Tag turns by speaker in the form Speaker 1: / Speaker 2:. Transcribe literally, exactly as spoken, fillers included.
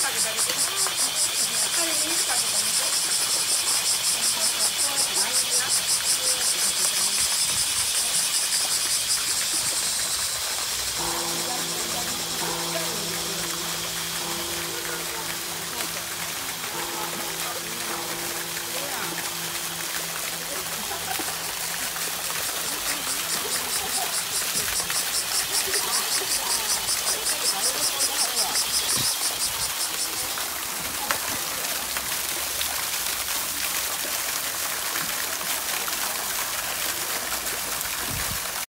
Speaker 1: かけてあげて。彼に水かけてあげて。そうそうそう、こうやってな。